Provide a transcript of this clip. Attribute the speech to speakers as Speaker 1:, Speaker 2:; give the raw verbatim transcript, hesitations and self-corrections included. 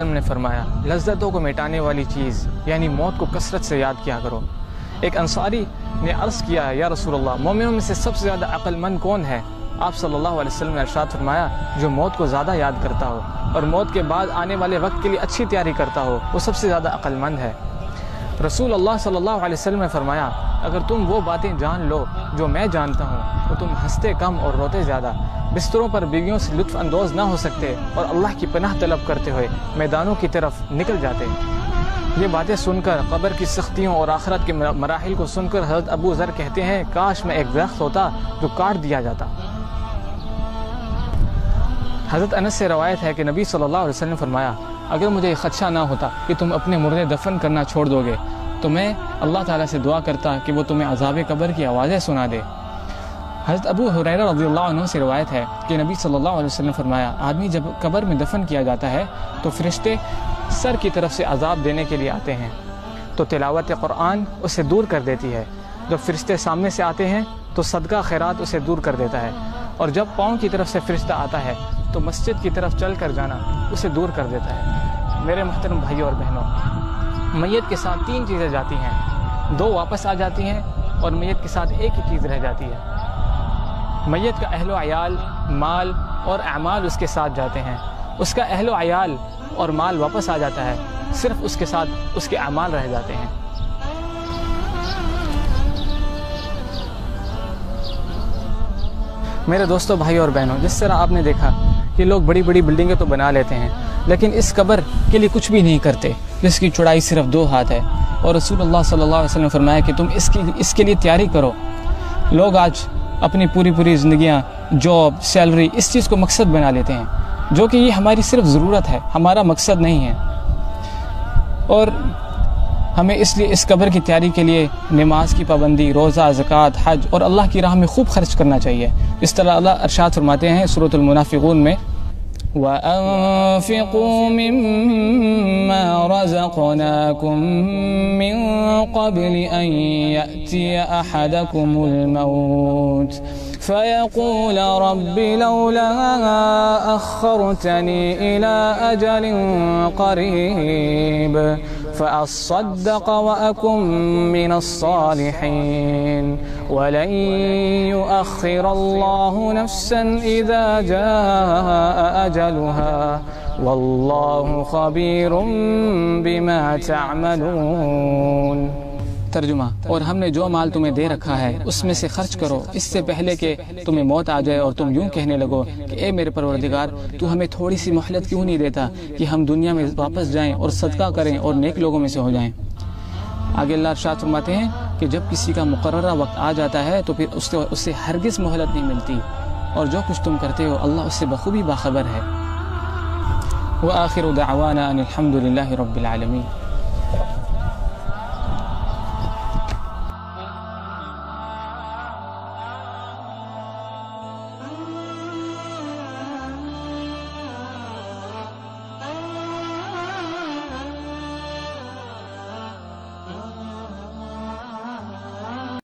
Speaker 1: نے فرمایا لذتوں کو مٹانے والی چیز یعنی موت کو کثرت سے یاد کیا کرو۔ ایک انصاری نے عرض کیا یا رسول اللہ مومنوں میں سے سب سے زیادہ عقل مند کون ہے؟ آپ صلی اللہ علیہ وسلم نے ارشاد فرمایا جو موت کو زیادہ یاد کرتا ہو اور موت کے بعد آنے والے وقت کے لیے اچھی تیاری کرتا ہو وہ سب سے زیادہ عقل مند ہے۔ رسول اللہ صلی اللہ علیہ وسلم نے فرمایا اگر تم وہ باتیں جان لو جو میں جانتا ہوں تو تم ہنستے کم اور روتے زیادہ، بستروں پر بیویوں سے لطف اندوز نہ ہو سکتے اور اللہ کی پناہ طلب کرتے ہوئے میدانوں کی طرف نکل جاتے۔ یہ باتیں سن کر قبر کی سختیوں اور آخرت کے مراحل کو سن کر حضرت ابو ذر کہتے ہیں کاش میں ایک درخت ہوتا جو کاٹ دیا جاتا۔ حضرت انس سے روایت ہے کہ نبی صلی اللہ علیہ وسلم نے فرمایا اگر مجھے خدشہ نہ ہوتا کہ تم اپنے مردے دفن کرنا چھوڑ دو گے تو میں اللہ تعالیٰ سے دعا کرتا کہ وہ تمہیں عذاب قبر کی آوازیں سنا دے۔ حضرت ابو ہریرہ رضی اللہ عنہ سے روایت ہے کہ نبی صلی اللہ علیہ وسلم نے فرمایا آدمی جب قبر میں دفن کیا جاتا ہے تو فرشتے سر کی طرف سے عذاب دینے کے لیے آتے ہیں تو تلاوت قرآن اسے دور کر دیتی ہے، جب فرشتے سامنے سے آتے ہیں تو صدقہ خیرات اسے دور کر دیتا ہے، اور جب پاؤں کی طرف سے فرشتہ آتا ہے تو مسجد کی طرف چل کر جانا اسے دور کر دیتا ہے۔ میرے محترم بھائیوں اور بہنوں، میت کے ساتھ تین چیزیں جاتی ہیں، دو واپس آ جاتی ہیں اور میت کے ساتھ ایک ہی چیز رہ جاتی ہے۔ میت کا اہل و عیال، مال اور اعمال اس کے ساتھ جاتے ہیں، اس کا اہل و عیال اور مال واپس آ جاتا ہے، صرف اس کے ساتھ اس کے اعمال رہ جاتے ہیں۔ میرے دوستوں بھائیوں اور بہنوں، جس طرح آپ نے دیکھا کہ لوگ بڑی بڑی بلڈنگیں تو بنا لیتے ہیں لیکن اس قبر کے لیے کچھ بھی نہیں کرتے جس کی چوڑائی صرف دو ہاتھ ہے، اور رسول اللہ صلی اللہ علیہ وسلم نے فرمایا کہ تم اس کی اس کے لیے تیاری کرو۔ لوگ آج اپنی پوری پوری زندگیاں جاب، سیلری اس چیز کو مقصد بنا لیتے ہیں جو کہ یہ ہماری صرف ضرورت ہے، ہمارا مقصد نہیں ہے، اور ہمیں اس لیے اس قبر کی تیاری کے لیے نماز کی پابندی، روزہ، زکوٰۃ، حج اور اللہ کی راہ میں خوب خرچ کرنا چاہیے۔ اس طرح اللہ ارشاد فرماتے ہیں سورۃ المنافقون میں وَأَنفِقُوا مِمَّا رَزَقْنَاكُم مِّن قَبْلِ أَن يَأْتِيَ أَحَدَكُمُ الْمَوْتُ فَيَقُولَ رَبِّ لَوْلَا أَخَّرْتَنِي إِلَىٰ أَجَلٍ قَرِيبٍ فَأَصَّدَّقَ وَأَكُن مِّنَ الصَّالِحِينَ وَلَن يُؤَخِّرَ اللَّهُ نَفْسًا إِذَا جَاءَ أَجَلُهَا وَاللَّهُ خَبِيرٌ بِمَا تَعْمَلُونَ۔ ترجمہ، اور ہم نے جو مال تمہیں دے رکھا ہے اس میں سے خرچ کرو اس سے پہلے کہ تمہیں موت آ جائے اور تم یوں کہنے لگو کہ اے میرے پروردگار تو ہمیں تھوڑی سی مہلت کیوں نہیں دیتا کہ ہم دنیا میں واپس جائیں اور صدقہ کریں اور نیک لوگوں میں سے ہو جائیں۔ آگے اللہ ارشاد فرماتے ہیں کہ جب کسی کا مقررہ وقت آ جاتا ہے تو پھر اس سے اس سے ہرگز مہلت نہیں ملتی، اور جو کچھ تم کرتے ہو اللہ اس سے بخوبی باخبر ہے۔ وآخر دعوانا ان الحمد للہ رب العالمین۔